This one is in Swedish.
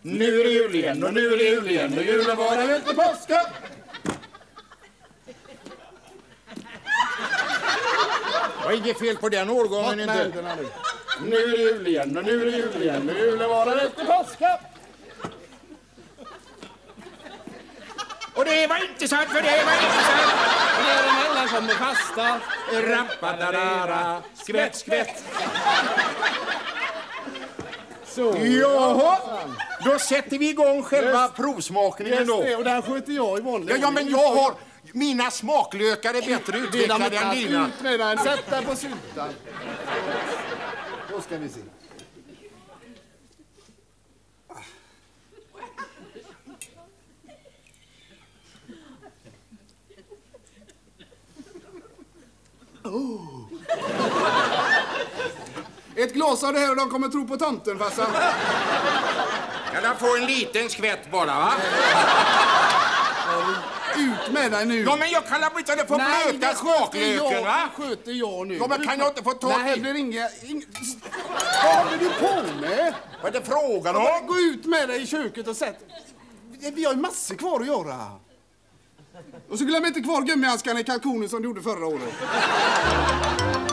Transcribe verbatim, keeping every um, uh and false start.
Nu är det jul igen och nu är det jul igen och julen varar inte påska. Vad är det fel på den årgången inte? Nu är det jul igen och nu är det jul igen och julen varar inte påska. Och det var inte sant, för det var inte sant. När alla kommer fasta. Rampadadara, skvätt, skvätt. Så. Jaha, då sätter vi igång själva yes. provsmakningen då. Det, och där skjuter jag i vanlig. Ja, ja, men jag har... Mina smaklökar är bättre utvecklade än dina. Ut med den, sätt den på syltan. Då ska vi se. Oh. Ett glas av det här och de kommer tro på tomten, farsan. Kan jag få en liten skvätt bara, va? Ut med dig nu. Ja, men jag kan inte det få blöta smaklöken, va? Nej, det sköter jag nu. Ja, men kan jag inte få ta... Nej, det blir inga... Ing... Vad håller du på med? Vad är det frågan om? Ja, gå ut med dig i köket och sätt... Vi har ju massor kvar att göra. Och så glöm inte kvar gummihandskarna i kalkonen som du gjorde förra året.